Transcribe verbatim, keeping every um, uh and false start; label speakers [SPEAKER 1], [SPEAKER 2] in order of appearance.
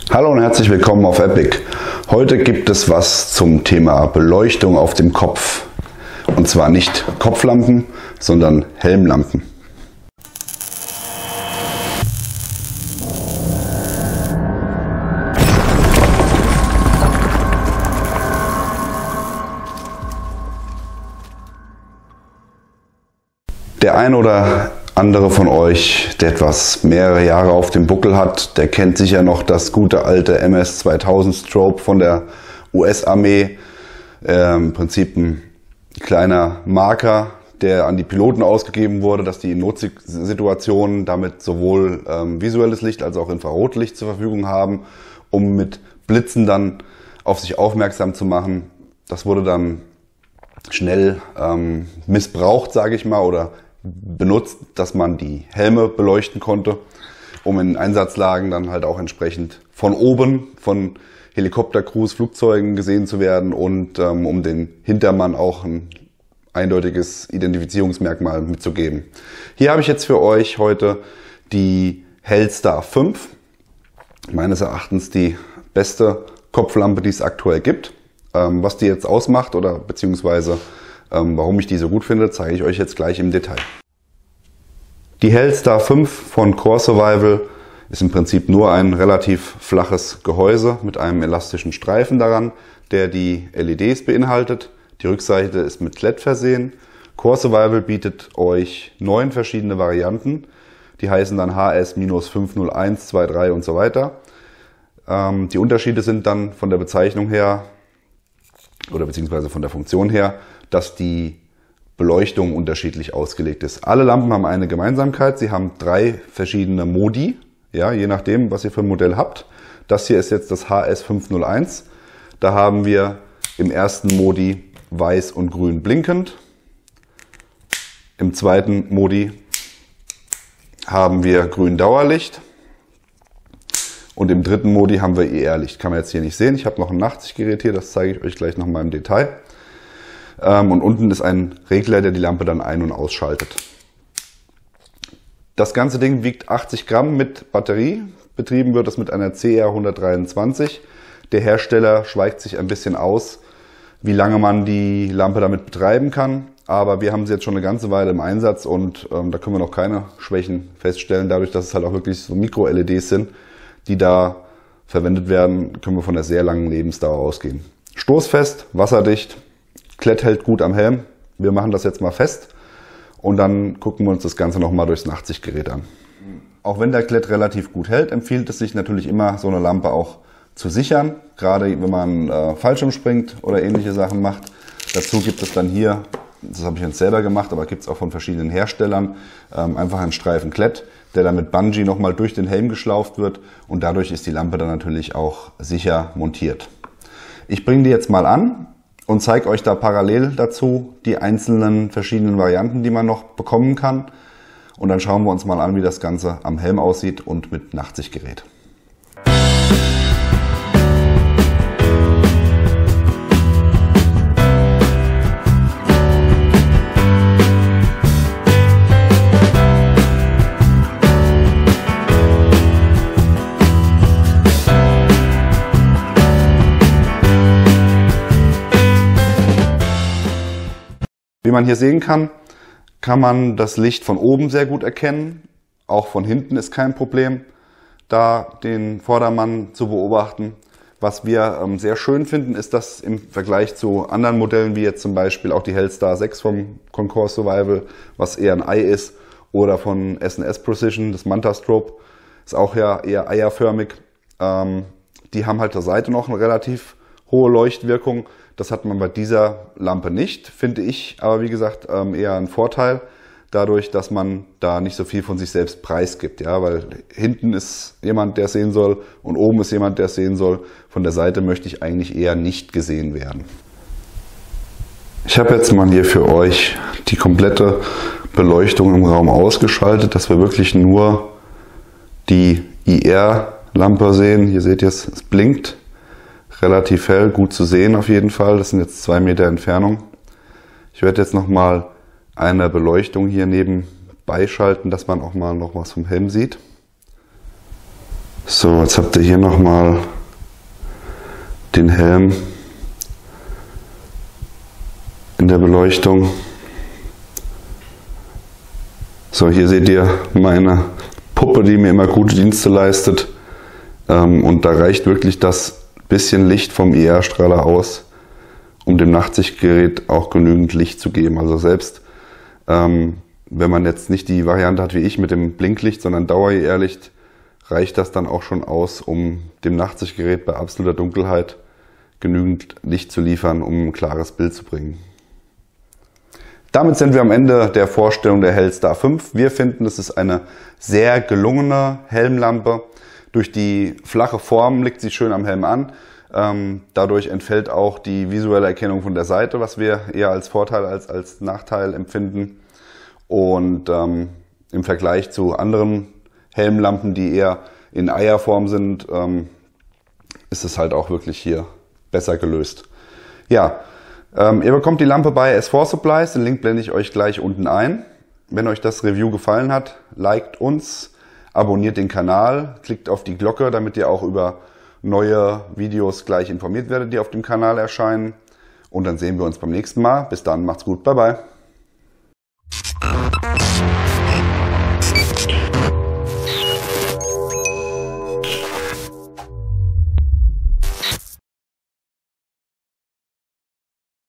[SPEAKER 1] Hallo und herzlich willkommen auf Epic. Heute gibt es was zum Thema Beleuchtung auf dem Kopf. Und zwar nicht Kopflampen, sondern Helmlampen. Der ein oder andere von euch, der etwas mehrere Jahre auf dem Buckel hat, der kennt sicher noch das gute alte M S zweitausend Strobe von der U S-Armee. Äh, Im Prinzip ein kleiner Marker, der an die Piloten ausgegeben wurde, dass die in Notsituationen damit sowohl ähm, visuelles Licht als auch Infrarotlicht zur Verfügung haben, um mit Blitzen dann auf sich aufmerksam zu machen. Das wurde dann schnell ähm, missbraucht, sage ich mal, oder benutzt, dass man die Helme beleuchten konnte, um in Einsatzlagen dann halt auch entsprechend von oben, von Helikoptercrews, Flugzeugen gesehen zu werden und ähm, um den Hintermann auch ein eindeutiges Identifizierungsmerkmal mitzugeben. Hier habe ich jetzt für euch heute die Hellstar fünf, meines Erachtens die beste Kopflampe, die es aktuell gibt. Ähm, was die jetzt ausmacht oder beziehungsweise ähm, warum ich die so gut finde, zeige ich euch jetzt gleich im Detail. Die Hellstar fünf von Core Survival ist im Prinzip nur ein relativ flaches Gehäuse mit einem elastischen Streifen daran, der die L E Ds beinhaltet. Die Rückseite ist mit L E D versehen. Core Survival bietet euch neun verschiedene Varianten. Die heißen dann H S fünf null eins, zwei drei und so weiter. Ähm, die Unterschiede sind dann von der Bezeichnung her oder beziehungsweise von der Funktion her, dass die Beleuchtung unterschiedlich ausgelegt ist. Alle Lampen haben eine Gemeinsamkeit. Sie haben drei verschiedene Modi, ja, je nachdem, was ihr für ein Modell habt. Das hier ist jetzt das H S fünf null eins. Da haben wir im ersten Modi weiß und grün blinkend. Im zweiten Modi haben wir grün Dauerlicht. Und im dritten Modi haben wir E R-Licht. Kann man jetzt hier nicht sehen. Ich habe noch ein Nachtsichtgerät hier, das zeige ich euch gleich nochmal im Detail. Und unten ist ein Regler, der die Lampe dann ein- und ausschaltet. Das ganze Ding wiegt achtzig Gramm mit Batterie. Betrieben wird es mit einer C R hundertdreiundzwanzig. Der Hersteller schweigt sich ein bisschen aus, wie lange man die Lampe damit betreiben kann. Aber wir haben sie jetzt schon eine ganze Weile im Einsatz und ähm, da können wir noch keine Schwächen feststellen. Dadurch, dass es halt auch wirklich so Mikro-L E Ds sind, die da verwendet werden, können wir von einer sehr langen Lebensdauer ausgehen. Stoßfest, wasserdicht, Klett hält gut am Helm. Wir machen das jetzt mal fest und dann gucken wir uns das Ganze nochmal durchs Nachtsichtgerät an. Auch wenn der Klett relativ gut hält, empfiehlt es sich natürlich immer, so eine Lampe auch zu sichern. Gerade wenn man äh, Fallschirm springt oder ähnliche Sachen macht. Dazu gibt es dann hier, das habe ich jetzt selber gemacht, aber gibt es auch von verschiedenen Herstellern, ähm, einfach einen Streifen Klett, der dann mit Bungee nochmal durch den Helm geschlauft wird und dadurch ist die Lampe dann natürlich auch sicher montiert. Ich bringe die jetzt mal an und zeige euch da parallel dazu die einzelnen verschiedenen Varianten, die man noch bekommen kann. Und dann schauen wir uns mal an, wie das Ganze am Helm aussieht und mit Nachtsichtgerät. Wie man hier sehen kann, kann man das Licht von oben sehr gut erkennen. Auch von hinten ist kein Problem, da den Vordermann zu beobachten. Was wir ähm, sehr schön finden, ist, dass im Vergleich zu anderen Modellen, wie jetzt zum Beispiel auch die Hellstar sechs vom Core Survival, was eher ein Ei ist, oder von S N S Precision, das Manta Strobe, ist auch ja eher eierförmig. Ähm, die haben halt der Seite noch eine relativ hohe Leuchtwirkung. Das hat man bei dieser Lampe nicht, finde ich, aber wie gesagt eher ein Vorteil, dadurch, dass man da nicht so viel von sich selbst preisgibt. Ja, weil hinten ist jemand, der es sehen soll und oben ist jemand, der es sehen soll. Von der Seite möchte ich eigentlich eher nicht gesehen werden. Ich habe jetzt mal hier für euch die komplette Beleuchtung im Raum ausgeschaltet, dass wir wirklich nur die I R-Lampe sehen. Hier seht ihr es, es blinkt. Relativ hell, gut zu sehen auf jeden Fall. Das sind jetzt zwei Meter Entfernung. Ich werde jetzt nochmal eine Beleuchtung hier nebenbei schalten, dass man auch mal noch was vom Helm sieht. So, jetzt habt ihr hier nochmal den Helm in der Beleuchtung. So, hier seht ihr meine Puppe, die mir immer gute Dienste leistet. Ähm, und da reicht wirklich das bisschen Licht vom I R-Strahler aus, um dem Nachtsichtgerät auch genügend Licht zu geben. Also selbst ähm, wenn man jetzt nicht die Variante hat wie ich mit dem Blinklicht, sondern Dauer-I R-Licht, reicht das dann auch schon aus, um dem Nachtsichtgerät bei absoluter Dunkelheit genügend Licht zu liefern, um ein klares Bild zu bringen. Damit sind wir am Ende der Vorstellung der Hellstar fünf. Wir finden, es ist eine sehr gelungene Helmlampe. Durch die flache Form liegt sie schön am Helm an. Ähm, dadurch entfällt auch die visuelle Erkennung von der Seite, was wir eher als Vorteil als als Nachteil empfinden. Und ähm, im Vergleich zu anderen Helmlampen, die eher in Eierform sind, ähm, ist es halt auch wirklich hier besser gelöst. Ja, ähm, ihr bekommt die Lampe bei S vier Supplies, den Link blende ich euch gleich unten ein. Wenn euch das Review gefallen hat, liked uns, abonniert den Kanal, klickt auf die Glocke, damit ihr auch über neue Videos gleich informiert werdet, die auf dem Kanal erscheinen. Und dann sehen wir uns beim nächsten Mal. Bis dann, macht's gut, bye bye.